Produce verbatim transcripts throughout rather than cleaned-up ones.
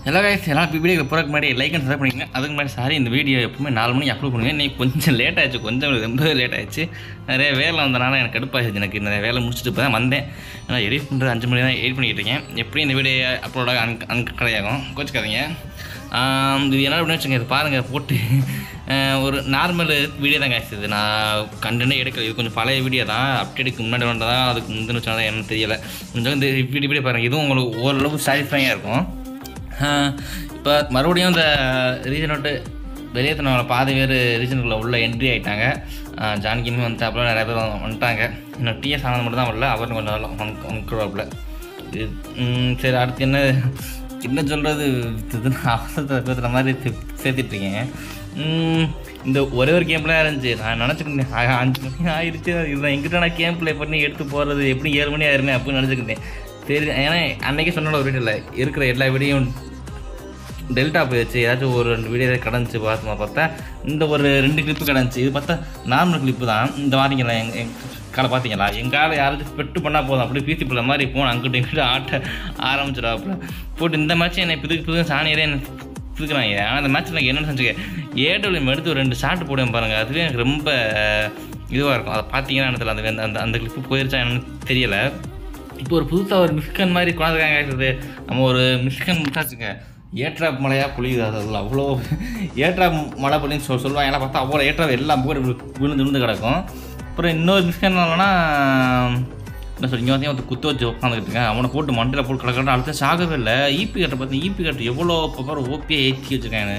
எல்லா கைஸ் எல்லாம் வீடியோ போகிறக்கு முன்னாடி லைக் அண்ட் சப்ஸ்கிரைப் பண்ணிக்கங்க. அதுக்கு முன்னாடி சாரி இந்த வீடியோ எப்பவுமே நாலு மணிக்கு அப்லோட் பண்ணுவேன். இன்னைக்கு கொஞ்சம் லேட் ஆயிடுச்சு, கொஞ்சம் ரொம்பவே லேட் ஆயிடுச்சு. நிறைய வேலை வந்தனால எனக்கு கடுப்பாகிடுச்சு. எனக்கு நிறைய வேலை முடிச்சுட்டு இப்போ தான் வந்தேன். ஆனால் எடிட் பண்ணுறது அஞ்சு மணி தான் எடிட் பண்ணிக்கிட்டு இருக்கேன். எப்படி இந்த வீடியோ அப்லோடாக அன் அன் கிடையாகும் கோச்சிக்காதீங்க. இது என்ன அப்படின்னு வச்சுங்க, இது பாருங்கள் போட்டு ஒரு நார்மல் வீடியோ தான் காய்ச்சி. இது நான் கண்டனே எடுக்கல, இது கொஞ்சம் பழைய வீடியோ தான். அப்டேட்டுக்கு முன்னாடி வந்ததா அதுக்கு முந்தின வச்சா தான் என்னன்னு தெரியலை. கொஞ்சம் இந்த வீடியோ வீடியோ பாருங்கள், இதுவும் உங்களுக்கு ஓரளவு சாட்டிஸ்ஃபையாக இருக்கும். இப்போ மறுபடியும் இந்த ரீஜன் விட்டு வெளியே தன்னோட பாதி பேர் ரீஜனுக்குள்ளே உள்ள என்ட்ரி ஆகிட்டாங்க. ஜானகியுமே வந்து அப்புறம் நிறைய பேர் வந்துட்டாங்க. இன்னும் டிஎஸ் ஆனது மட்டும் தான் வரல, அவரும் கொஞ்சம் வந்துக்குவாப்புல. இது சரி, அடுத்து என்ன என்ன சொல்கிறது, அவசரத்தை பேசுகிற மாதிரி சேர்த்துட்ருக்கேன். இந்த ஒரே ஒரு கேம் பிளே இருந்துச்சு. நான் நினச்சிக்கிட்டேன் அஞ்சு மணி ஆயிடுச்சு, இதுதான் எங்கிட்ட நான் கேம் பிளே பண்ணி எடுத்து போகிறது எப்படி ஏழு மணி ஆயிருமே அப்படின்னு நினச்சிக்கிட்டேன். சரி, ஏன்னா அன்றைக்கி சொன்ன ஒரு வீடியோவில் இருக்கிற எல்லா வீடியோவும் டெல்டா போயிடுச்சு. ஏதாச்சும் ஒரு ரெண்டு வீடியோ கிடந்துச்சு. பார்த்தோமா பார்த்தா இந்த ஒரு ரெண்டு கிளிப்பு கிடந்துச்சு. இது பார்த்தா நார்மல் கிளிப்பு தான். இந்த வாரீங்களா எங்கள் எங்கள் காலை பார்த்தீங்களா, எங்கள் காலை யாராச்சும் பெட்டு பண்ணால் போதும், அப்படியே பீசி பிள்ளை மாதிரி போனோம் அங்கிட்ட இங்கிட்ட ஆட்ட ஆரம்பிச்சிடாப்புல போட்டு. இந்த மேட்ச் என்னை புதுக்கு புது சாணியரே என்ன புதுக்குறாங்க. ஆனால் அந்த மேட்ச்சில் எனக்கு என்னென்னு செஞ்சுக்க ஏடபிள்யூஎம் எடுத்து ஒரு ரெண்டு ஷாட்டு போடுவேன் பாருங்கள், அதுவே எனக்கு ரொம்ப இதுவாக இருக்கும். அதை பார்த்தீங்கன்னா எனக்கு அந்த அந்த அந்த கிளிப்பு போயிருச்சா என்னன்னு தெரியலை. இப்போ ஒரு புதுசாக ஒரு மிஸ்கன் மாதிரி குழந்தைக்காங்க ஆகிடுது. நம்ம ஒரு மிஸ்கன் முடிச்சாச்சுங்க, ஏட்ராப் மழையாக பொழியுது. அதில் அவ்வளோ ஏட்ராப் மழை பொழின்னு சொல் சொல்லுவாங்க. எல்லாம் பார்த்தா அவ்வளோ ஏட்ராப் எல்லாம் போய் விழுந்து விழுந்து கிடக்கும். அப்புறம் இன்னொரு மிஸ்கன் இல்லைன்னா என்ன சொல்லி இங்கே வந்து ஒருத்தர் குத்து வச்சு உட்காந்துக்கிட்டு இருக்கேன். அவனை போட்டு மண்டையில் போட்டு கிடக்கிற அடுத்த சாகவே இல்லை. ஈபி கட்டை பார்த்து ஈபி கட்டு எவ்வளோ இப்போ ஓபியாக ஏற்றி வச்சுருக்கேன்னு.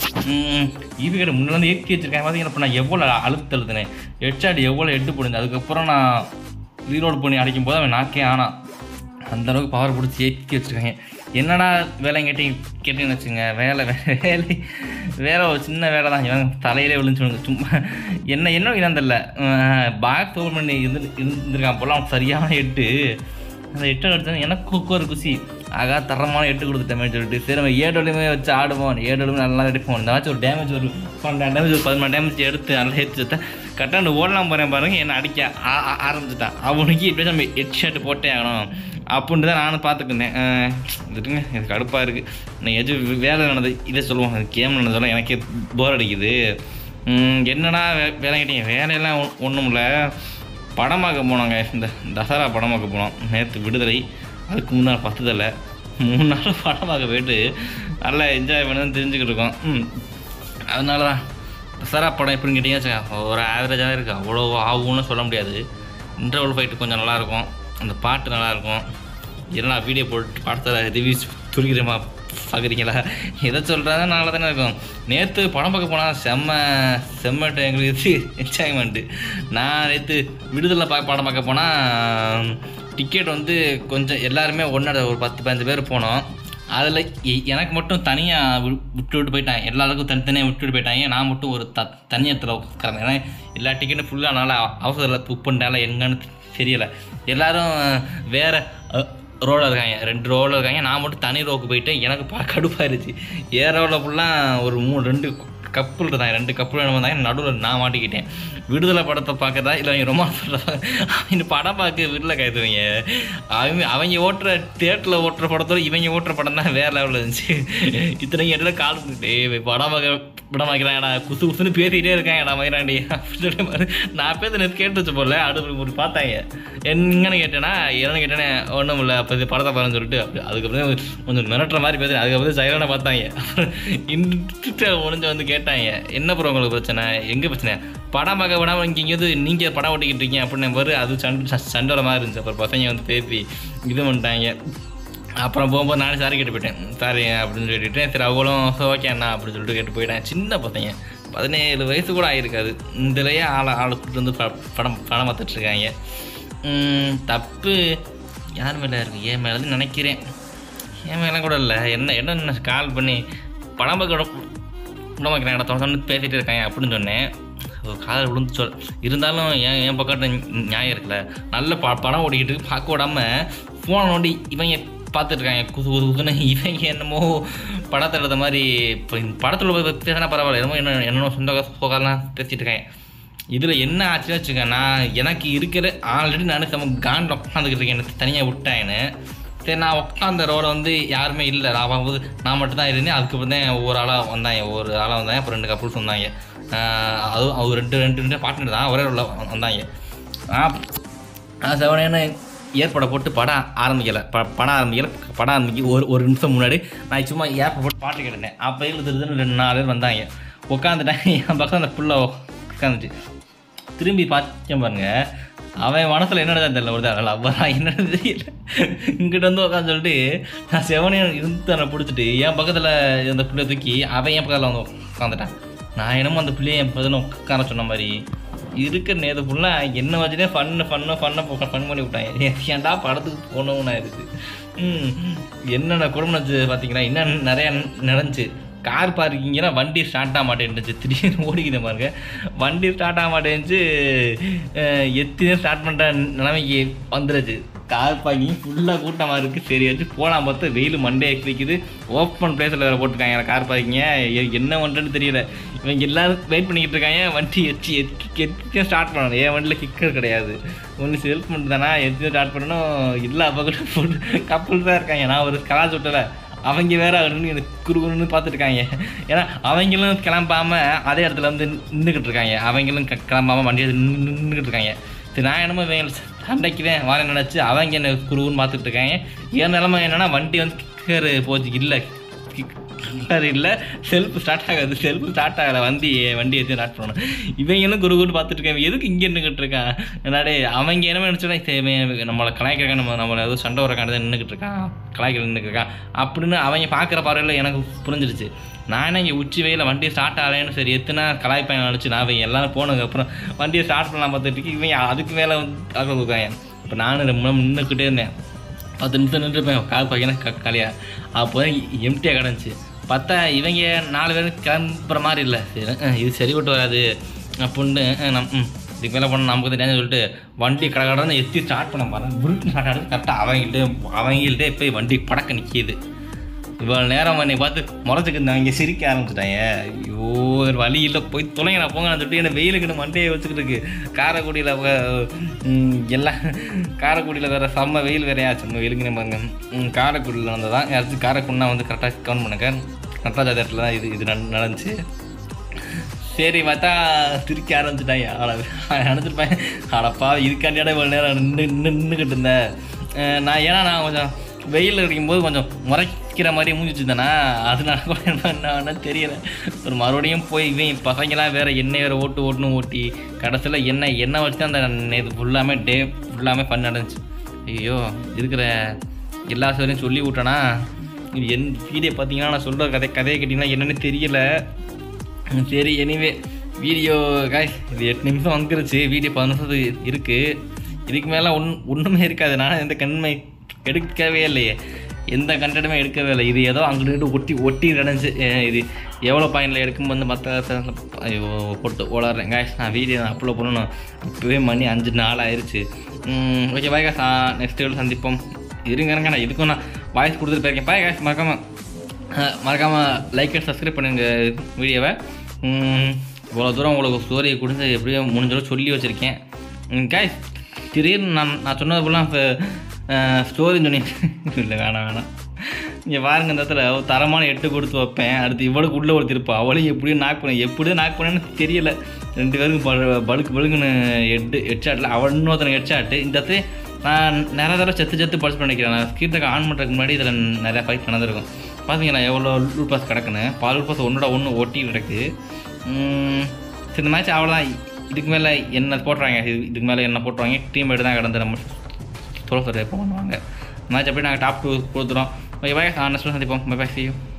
ஈபி கட்டை முன்னாடி வந்து ஏற்றி வச்சுருக்கேன். பார்த்தீங்கன்னா இப்போ நான் எவ்வளோ அழுத்து அழுத்துனேன், ஹெட்ஷாட் எவ்வளோ எட்டு போடுது. அதுக்கப்புறம் நான் ரீலோட் பண்ணி அடிக்கும் போது அவன் நாக்கே ஆனால் அந்தளவுக்கு பவர் பிடிச்சி ஏற்றி வச்சுருக்காங்க. என்னடா வேலை கேட்டி கேட்டீங்கன்னு வச்சுங்க, வேலை வேலை வேலை ஒரு சின்ன வேலை தான். இவன் தலையிலே விழுந்துச்சுடுங்க சும்மா. என்ன என்ன இதான் தெரியல, பாக்ஸ் ஓப்பன் பண்ணி இருந்து இருந்திருக்கான் போல. அவன் சரியான எட்டு, அந்த எட்டு அடித்தது எனக்கு ஒரு குசி. ஆகா தரமான எட்டு கொடுத்துட்டேன் சொல்லிட்டு சரி நம்ம ஏடோலையுமே வச்சு ஆடுவோம், ஏடோலையுமே நல்லா எடுப்போம். இந்த ஆச்சு ஒரு டேமேஜ் ஒரு பன்னெண்டு டேமேஜ் ஒரு பதிமூணு டேமேஜ் எடுத்து நல்லா எடுத்து வச்சேன். கரெக்டாக ஓடலாம் போகிறேன் பாருங்க, என்னை அடிக்க ஆரம்பிச்சுட்டான். அவனுக்கு இப்படி நம்ம ஹெட் ஷர்ட் போட்டே ஆகணும் அப்படின்ட்டு தான் நானும் பார்த்துக்கிட்டேன். இதுங்க எனக்கு கடுப்பாக இருக்குது. நான் எதுவும் வேலை நடந்தது இதை சொல்லுவோம், கேம் நடந்ததெல்லாம் எனக்கே போர் அடிக்குது. என்னடா வே வேலை கேட்டீங்க, வேலையெல்லாம் ஒன்றும் இல்லை. படமாக்க போனோங்க, இந்த தசரா படமாக்க போனோம். நேற்று விடுதலை, அதுக்கு முன்னாள் பத்துதலை மூணு நாள் படமாக்க போய்ட்டு நல்லா என்ஜாய் பண்ணி தெரிஞ்சுக்கிட்டு இருக்கோம். ம் அதனால தான் தசரா படம் எப்படின்னு கேட்டிங்கன்னா ஒரு ஆவரேஜாக இருக்குது, அவ்வளோ ஆகும்னு சொல்ல முடியாது. இன்டர்வல் ஃபைட்டு கொஞ்சம் நல்லாயிருக்கும், அந்த பாட்டு நல்லாயிருக்கும். ஏன்னா வீடியோ போட்டு படத்தில் ரிவ்யூஸ் துருக்கிறமா பார்க்குறீங்களா, எதை சொல்கிறதா நல்லா தானே இருக்கும். நேற்று படம் பார்க்க போனால் செம்ம செம்மட்டு எங்களுக்கு என்ஜாய்மெண்ட்டு. நான் நேற்று விடுதலை பார்க்க படம் பார்க்க போனால் டிக்கெட் வந்து கொஞ்சம் எல்லாருமே ஒன்றா ஒரு பத்து பதினஞ்சு பேர் போனோம். அதில் எனக்கு மட்டும் தனியாக விட்டு விட்டு போயிட்டாங்க, எல்லாருக்கும் தனித்தனியாக விட்டு விட்டு போயிட்டாங்க. நான் மட்டும் ஒரு த தனியத்தில் உட்காரேன். ஏன்னா எல்லா டிக்கெட்டும் ஃபுல்லாக நல்லா அவசரத்தில் புக் பண்ணிட்டால எங்கன்னு தெரியலை. எல்லோரும் வேறு ரோவில் இருக்காங்க, ரெண்டு ரோவில் இருக்காங்க. நான் மட்டும் தனி ரோவுக்கு போயிட்டு எனக்கு பா கடுப்பாயிருச்சு. ஏ ரோவில் ஃபுல்லாக ஒரு மூணு ரெண்டு கப்புள் இருந்தாங்க, ரெண்டு கப்புள் என்ன வந்தாங்க, நடுவில் நான் மாட்டிக்கிட்டேன். விடுதலை படத்தை பார்க்கறதா இல்லை அவங்க ரொமான்ஸ் படத்தை அவங்க படம் பார்க்க வீட்டில் கைத்துவங்க. அவங்க அவங்க ஓட்டுற தேட்டரில் ஓட்டுற படத்தோட இவங்க ஓட்டுற படம் தான் வேறு லெவலில் இருந்துச்சு. இத்தனைக்கு இடத்துல கால் பண்ணிட்டே படம் பார்க்க படம் வைக்கிறாங்கடா, குசு குசுன்னு பேசிக்கிட்டே இருக்காங்கடா மயிராண்டி அப்படின்னு சொல்லி மாதிரி நான் பேச நேற்று கேட்டு வச்சு போடல. அடுத்து ஒரு பார்த்தாங்க, என்னன்னு கேட்டேன்னா என்னன்னு கேட்டேனே ஒன்றும் இல்லை அப்போ இது படத்தை பாருன்னு சொல்லிட்டு அப்படி அதுக்கப்புறம் கொஞ்சம் மிரட்டுற மாதிரி பேசுகிறேன். அதுக்கப்புறம் சைலண்டாக பார்த்தாங்க. அப்புறம் இன்ட்டு ஒழிஞ்சு வந்து கேட்டாங்க, என்ன ப்ரோ உங்களுக்கு பிரச்சனை, எங்கே பிரச்சனை, படம் பார்க்க விடாமல் இங்கே இங்கேருந்து நீங்கள் படம் ஓட்டிக்கிட்டு இருக்கீங்க அப்படின்னு பாரு. அது சண்டை சண்டை மாதிரி இருந்துச்சு. அப்புறம் பசங்க வந்து பேசி இது பண்ணிட்டாங்க. அப்புறம் போகும்போது நானே சாரி கேட்டு போயிட்டேன், சாரி அப்படின்னு சொல்லிட்டு சரி அவங்களும் ஓகே அண்ணா அப்படின்னு சொல்லிட்டு கேட்டு போயிட்டேன். சின்ன பசங்க பதினேழு வயசு கூட ஆகிருக்காது. இதிலேயே ஆளை ஆளை கூப்பிட்டு வந்து படம் படம் பார்த்துட்ருக்காங்க. தப்பு யார் மேலே இருக்குது, என் மேலே நினைக்கிறேன். என் மேலே கூட இல்லை, என்ன என்ன கால் பண்ணி படம் பார்க்க படம் வைக்கிறேன் இடத்தோட பேசிகிட்டு இருக்காங்க அப்படின்னு சொன்னேன். காதல் விழுந்து சொல் இருந்தாலும் ஏன் என் பக்கத்து நியாயம் இருக்குல்ல. நல்ல ப படம் ஓடிக்கிட்டு பார்க்க விடாமல் ஃபோனை நோண்டி இவங்க பார்த்துட்ருக்காங்க குசு குசு குசுன்னு. இவங்க என்னமோ படத்தை எழுத மாதிரி இப்போ இந்த படத்தில் பேசினா பரவாயில்ல, என்னமோ என்ன என்னமோ சொந்த போகலாம் பேசிகிட்டு இருக்காங்க. இதில் என்ன ஆச்சுன்னு வச்சுக்க, நான் எனக்கு இருக்கிற ஆல்ரெடி நான் நம்ம காண்டில் உட்காந்துக்கிட்டு இருக்கேன், எனக்கு தனியாக விட்டாங்கன்னு சரி நான் உட்காந்த ரோட வந்து யாருமே இல்லை. நான் போது நான் மட்டும் தான் இருந்தேன். அதுக்கப்புறம் தான் ஒவ்வொரு ஆளாக வந்தாங்க ஒவ்வொரு ஆளாக வந்தாங்க. அப்புறம் ரெண்டு கப்புள்ஸ் வந்தாங்க. அதுவும் அவர் ரெண்டு ரெண்டு ரெண்டு பார்ட்னர் தான் ஒரே ரோல வந்தாங்க. நான் செவனேன்னு ஏற்பட போட்டு படம் ஆரம்பிக்கலை. ப படம் ஆரம்பிக்கலை படம் ஆரம்பிக்க ஒரு ஒரு நிமிஷம் முன்னாடி நான் சும்மா ஏற்பட போட்டு பாட்டு கேட்டேன். அப்போ எழுதுறதுன்னு ரெண்டு நாலு பேர் வந்தாங்க. உட்காந்துட்டேன். என் பக்கம் அந்த புள்ள உட்காந்துச்சு. திரும்பி பார்த்தேன் பாருங்க, அவன் மனசில் என்ன நடந்தா தெரியல. ஒரு தான் அவரா என்னன்னு தெரியல. இங்கிட்ட வந்து உட்காந்து சொல்லிட்டு நான் செவனையும் இருந்து நான் பிடிச்சிட்டு என் பக்கத்தில் இந்த பிள்ளைய தூக்கி அவன் என் பக்கத்தில் வந்து உட்காந்துட்டான். நான் என்னமோ அந்த பிள்ளைய என் பக்கத்தில் உட்கார சொன்ன மாதிரி இருக்கிற நேரத்து ஃபுல்லாக என்ன வச்சுட்டே ஃபன்னு ஃபன்னு ஃபன்னை ஃபன் பண்ணி விட்டாங்க. ஏன்டா படத்துக்கு போனோம்னா இருக்குது. ம் என்னென்ன குடும்பம் வச்சு பார்த்தீங்கன்னா இன்னும் நிறையா நடந்துச்சு. கார் பார்க்கிங்கன்னா வண்டி ஸ்டார்ட் ஆக மாட்டேன்னுச்சு. திடீர்னு ஓடிக்கிற பாருங்க, வண்டி ஸ்டார்ட் ஆக மாட்டேன்னுச்சு. எத்தனையோ ஸ்டார்ட் பண்ணுற நிலைமைக்கு வந்துடுச்சு. கார் பார்க்கிங் ஃபுல்லாக கூட்டமாக இருக்குது. சரி வச்சு போனால் பார்த்தா வெயில் மண்டே வைக்குது. ஓப்பன் பிளேஸில் வேறு போட்டிருக்காங்க கார் பார்க்கிங்க. என்ன பண்ணுறேன்னு தெரியல. இவங்க எல்லோரும் வெயிட் பண்ணிக்கிட்டு இருக்காங்க. வண்டி எச்சு எச்சு எச்சும் ஸ்டார்ட் பண்ணணும். என் வண்டியில் கிக்கர் கிடையாது. ஒன்று செல்ஃப் மட்டும் தானே எச்சும் ஸ்டார்ட் பண்ணணும். எல்லா பக்கத்தும் போட்டு கப்பல் தான் இருக்காங்க. நான் ஒரு கலாச்சு விட்டலை. அவங்க வேறு அவருன்னு எனக்கு குறுகுறுன்னு பார்த்துருக்காங்க. ஏன்னா அவங்களும் கிளம்பாமல் அதே இடத்துல வந்து நின்றுக்கிட்டு இருக்காங்க. அவங்களும் க கிளம்பாமல் வண்டியை நின்றுக்கிட்டு இருக்காங்க. சரி நான் என்னமோ இவங்க சண்டைக்கு தான் வார நினச்சி அவங்க என்ன குறுகுன்னு பார்த்துட்டு இருக்காங்க. என் நிலமை என்னென்னா வண்டி வந்து கிக்கர் போச்சு இல்லை, கிக்கர் இல்லை, செல்ஃப் ஸ்டார்ட் ஆகாது. செல்ஃப் ஸ்டார்ட் ஆகலை. வண்டி வண்டி எடுத்து ஸ்டார்ட் பண்ணணும். இவங்களும் குறுகுன்னு பார்த்துட்டு இருக்காங்க. எதுக்கு இங்கே நின்றுக்கிட்டு இருக்கான் என்னாடே அவங்க என்ன நினச்சோன்னா நம்மளை கலாய்க்கிறாங்க, நம்ம நம்மளை ஏதோ சண்டை வரக்காண்டி தான் நின்றுக்கிட்டு இருக்கான், கலாய்க்கிற நின்றுக்கிட்டு இருக்கான் அப்படின்னு அவங்க பார்க்குற பார்வையில் எனக்கு புரிஞ்சிருச்சு. நானே இங்கே உச்சி வெயில வண்டியை ஸ்டார்ட் ஆகலைன்னு சரி எத்தனை கலாய்ப்பையன் நினச்சி நான் இவங்க எல்லோரும் போனதுக்கப்புறம் வண்டியை ஸ்டார்ட் பண்ணலாம் பார்த்துட்டு இவங்க அதுக்கு மேலே வந்து காக்க கொடுக்காங்க. இப்போ நானும் ரொம்ப நின்றுக்கிட்டே இருந்தேன். பத்து நிமிஷம் நின்றுப்பேன். கால் பார்க்கணும் க கலையாக அப்போ தான் எம்டியாக கிடந்துச்சு. பார்த்தா இவங்க நாலு பேர் கிளம்புற மாதிரி இல்லை. சரி இது சரிபட்டு வராது அப்படின்னு நம் இதுக்கு மேலே பண்ண நமக்கு தெரியாது சொல்லிட்டு வண்டி கடை கடைன்னு எத்தி ஸ்டார்ட் பண்ண பாருங்க. புருட்டு ஸ்டார்ட் ஆகுது. கரெக்டாக அவங்கள்ட்டே அவங்கள்ட்டே போய் வண்டி படக்க நிற்கிது. இவ்வளோ நேரம் என்னை பார்த்து முறைச்சிக்கிட்டு அவங்க சிரிக்க ஆரம்பிச்சிட்டாங்க. ஐயோ ஒரு வழி இல்லை போய் துணைங்க நான் போங்க சொல்லிட்டு என்னை வெயிலுக்குன்னு மண்டையை வச்சுக்கிட்டு இருக்கு. காரைக்குடியில் எல்லாம் காரைக்குடியில் வேறு செம்ம வெயில் வேறையாச்சு. நம்ம வெயிலுக்குன்னு பாருங்க. காரைக்குடியில் வந்து தான் யாராச்சும் காரைக்குடினா வந்து கரெக்டாக கவுண்ட் பண்ணுங்க. நடராஜா தேட்டரில் தான் இது இது நடந்துச்சு. சரி பார்த்தா திருக்க ஆரம்பிச்சிட்டாங்க. ஆளை நினச்சிருப்பேன் ஆடப்பா இதுக்காண்டியாட இவ்வளோ நேரம் நின்று நின்று நின்றுக்கிட்டு இருந்தேன் நான். ஏன்னா நான் கொஞ்சம் வெயில் அடிக்கும்போது கொஞ்சம் முறைக்கிற மாதிரி மூஞ்சி வச்சுருந்தேன்னா அதனால கூட என்னன்னா தெரியலை. ஒரு மறுபடியும் போய் இவன் பசங்களாம் வேறு எண்ணெய் வேறு ஓட்டு ஓட்டுன்னு ஓட்டி கடைசியில் எண்ணெய் எண்ணெய் வச்சு தான் அந்த இது ஃபுல்லாமே டே ஃபுல்லாமே பண்ண நடந்துச்சு. ஐயோ இருக்கிற எல்லா சோரையும் சொல்லி விட்டேன்னா இது என் வீடியோ பார்த்தீங்கன்னா நான் சொல்கிற கதை கதையை கேட்டிங்கன்னா என்னென்னு தெரியலை. சரி எனிவே வீடியோ காய் இது எட்டு நிமிஷம் வந்துருச்சு. வீடியோ பதினஞ்சு நிமிஷம் இருக்குது. இதுக்கு மேலே ஒன் ஒன்றுமே இருக்காது. நான் எந்த கண்மை எடுக்கவே இல்லையே, எந்த கண்டென்ட்டுமே எடுக்கவே இல்லை. இது ஏதோ அங்கிட்டு ஒட்டி ஒட்டி நடந்துச்சு. இது எவ்வளோ பாயிண்டில் எடுக்கும் வந்து மற்ற ஐயோ போட்டு ஓடாடுறேன் காய்ஸ். நான் வீடியோ நான் அப்லோட் பண்ணணும். இப்போவே மணி அஞ்சு நாள் ஆயிடுச்சு. Okay bye guys. Next video சந்திப்போம். இருங்க இருங்க நான் இதுக்கும் நான் வாய்ஸ் கொடுத்துட்டு போயிருக்கேன். Bye guys. மறக்காமல் மறக்காமல் லைக் அண்ட் சப்ஸ்கிரைப் பண்ணுங்க வீடியோவை. இவ்வளோ தூரம் உங்களுக்கு ஸ்டோரியை கொடுத்து எப்படியோ முடிஞ்சளவு சொல்லி வச்சுருக்கேன் காய்ஸ். திடீர்னு நான் நான் சொன்னது போலாம் இப்போ ஸ்டோரின்னு சொன்னீங்க இல்லை வேணாம் வேணாம். இங்கே பாருங்க இந்த இடத்துல தரமான எட்டு கொடுத்து வைப்பேன். அடுத்து இவ்வளோக்கு உள்ளே ஒரு திருப்பா அவளையும் எப்படியும் நாக் பண்ணேன். எப்படியும் நாக் பண்ணேன்னு தெரியல. ரெண்டு பேருக்கும் ப பழுக்கு பழுக்குன்னு எட்டு ஹெட் ஷாட்டில் அவள் இன்னொருத்தனை ஹெட் ஷாட்டு. இந்த இடத்துல நான் நிறைய தடவை செத்து செத்து படிச்சு பண்ணிக்கிறேன். நான் ஸ்கிரீன் ஆன் பண்ணுறதுக்கு முன்னாடி இதில் நிறையா ஃபைட் நடந்திருக்கும். பார்த்தீங்கன்னா எவ்வளோ லூட் பாஸ் கிடக்குன்னு. பால் லூட் பாஸ் ஒன்றோட ஒன்று ஒட்டி கிடக்கு. சரி இந்த மேட்ச் அவ்வளோதான். இதுக்கு மேலே என்ன போட்டுறாங்க, இதுக்கு மேலே என்ன போட்டுருவாங்க. டீம் மேட் தான் கிடந்து நம்ம சொல்ல சார் எப்போ பண்ணுவாங்க மேட்ச். அப்படி நாங்கள் டாப் டூ கொடுத்துறோம். Okay bye. நெக்ஸ்ட் சந்திப்போம். Bye bye. see you.